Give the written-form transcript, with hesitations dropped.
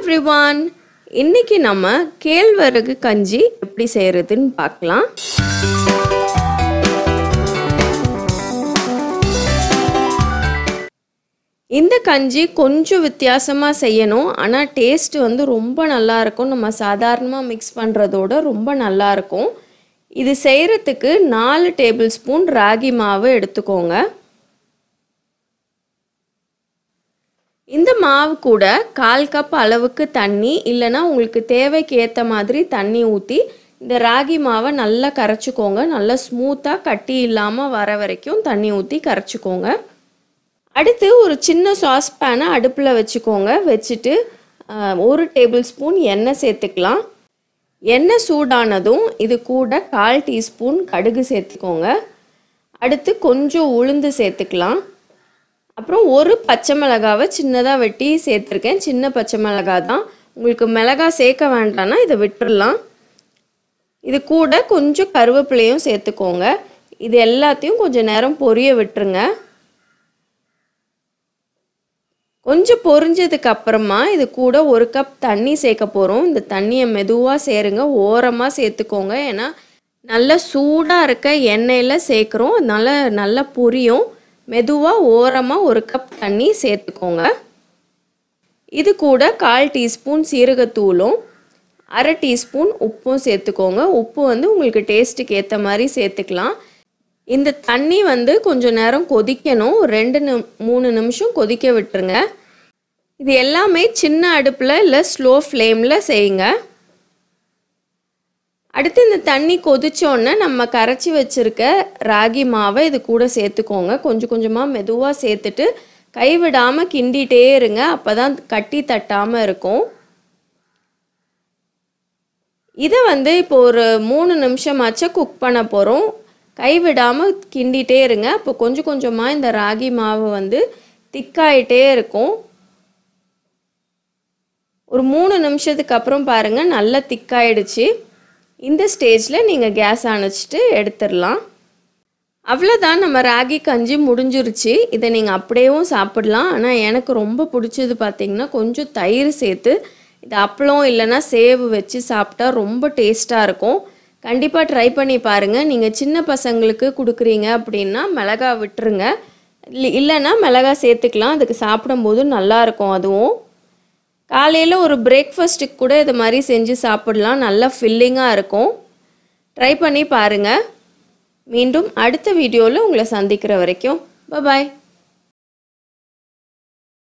everyone. இன்னைக்கு நம்ம கேழ்வரகு கஞ்சி எப்படி செய்யறதுன்னு பார்க்கலாம். இந்த கஞ்சி கொஞ்சம் வித்தியாசமா செய்யணும். ஆனா டேஸ்ட் வந்து ரொம்ப நல்லா இருக்கும். நம்ம சாதாரணமா mix பண்றதோட ரொம்ப நல்லா இருக்கும். இது செய்யறதுக்கு 4 டேபிள்ஸ்பூன் ராகி மாவு எடுத்துக்கோங்க. இந்த மாவு கூட 1/4 கப் அளவுக்கு தண்ணி இல்லனா உங்களுக்கு தேவைக்கு ஏத்த மாதிரி தண்ணி ஊத்தி இந்த ராகி மாவை நல்லா கரைச்சுக்கோங்க. நல்லா ஸ்மூத்தா கட்டி இல்லாம வர வரைக்கும் தண்ணி ஊத்தி கரைச்சுக்கோங்க. அடுத்து ஒரு சின்ன சாஸ் பேனை அடுப்புல வெச்சுக்கோங்க. வெச்சிட்டு 1 டேபிள்ஸ்பூன் எண்ணெய் சேர்த்துக்கலாம். எண்ணெய் சூடானதும் இது கூட 1/4 டீஸ்பூன் கடுகு சேர்த்துக்கோங்க. அடுத்து கொஞ்சம் உளுந்து சேர்த்துக்கலாம். அப்புறம் ஒரு பச்சை மிளகாவை சின்னதா வெட்டி சேர்த்திருக்கேன். சின்ன பச்சை மிளகாய் தான். உங்களுக்கு மிளகாய் சேர்க்க வேண்டாம்னா இதை விட்டுறலாம். இது கூட கொஞ்சம் கருவேப்பிலையும் சேர்த்துக்கோங்க. இது எல்லாத்தையும் கொஞ்சம் நேரம் பொரிய விட்டுருங்க. கொஞ்சம் பொரிஞ்சதுக்கு அப்புறமா இது கூட 1 கப் தண்ணி சேர்க்க போறோம். இந்த தண்ணியை மெதுவா சேருங்க. ஓரமா சேர்த்துக்கோங்க. ஏன்னா நல்ல சூடா இருக்க எண்ணெயில சேர்க்கிறோம். அதனால நல்லா பொரியும். மெதுவா ஓரமா 1 கப் தண்ணி சேர்த்துக்கோங்க. இது கூட 1/4 டீஸ்பூன் சீரகத்தூளும் 1/2 டீஸ்பூன் உப்பும் சேர்த்துக்கோங்க. உப்பு வந்து உங்களுக்கு டேஸ்ட்டுக்கு ஏற்ற மாதிரி சேர்த்துக்கலாம். இந்த தண்ணி வந்து கொஞ்சம் நேரம் கொதிக்கணும். 2-3 நிமிஷம் கொதிக்க விட்டுருங்க. இது எல்லாமே சின்ன அடுப்பில் இல்லை ஸ்லோ ஃப்ளேமில் செய்யுங்க. அடுத்து இந்த தண்ணி கொதிச்சோடனே நம்ம கரைச்சி வச்சிருக்க ராகி மாவை இது கூட சேர்த்துக்கோங்க. கொஞ்சம் கொஞ்சமாக மெதுவாக சேர்த்துட்டு கைவிடாமல் கிண்டிகிட்டே இருங்க. அப்போ தான் கட்டி தட்டாமல் இருக்கும். இதை வந்து இப்போ ஒரு 3 நிமிஷமாச்சும் குக் பண்ண போகிறோம். கைவிடாமல் கிண்டிகிட்டே இருங்க. அப்போ கொஞ்சம் கொஞ்சமாக இந்த ராகி மாவு வந்து திக்காயிட்டே இருக்கும். ஒரு 3 நிமிஷத்துக்கு அப்புறம் பாருங்கள் நல்லா திக்காயிடுச்சு. இந்த ஸ்டேஜில் நீங்கள் கேஸ் அணைச்சிட்டு எடுத்துடலாம். அவ்வளோதான், நம்ம ராகி கஞ்சி முடிஞ்சிருச்சு. இதை நீங்கள் அப்படியேவும் சாப்பிடலாம். ஆனால் எனக்கு ரொம்ப பிடிச்சது பார்த்திங்கன்னா கொஞ்சம் தயிர் சேர்த்து இது அப்பளம் இல்லைன்னா சேவு வச்சு சாப்பிட்டா ரொம்ப டேஸ்ட்டாக இருக்கும். கண்டிப்பாக ட்ரை பண்ணி பாருங்கள். நீங்கள் சின்ன பசங்களுக்கு கொடுக்குறீங்க அப்படின்னா மிளகாய் விட்டுருங்க. இல்லைன்னா மிளகாய் சேர்த்துக்கலாம். அதுக்கு சாப்பிடும்போது நல்லாயிருக்கும். அதுவும் காலையில் ஒரு பிரேக்ஃபாஸ்ட்டுக்கு கூட இது மாதிரி செஞ்சு சாப்பிடலாம். நல்லா ஃபில்லிங்காக இருக்கும். ட்ரை பண்ணி பாருங்கள். மீண்டும் அடுத்த வீடியோவில் உங்களை சந்திக்கிற வரைக்கும் பாய்.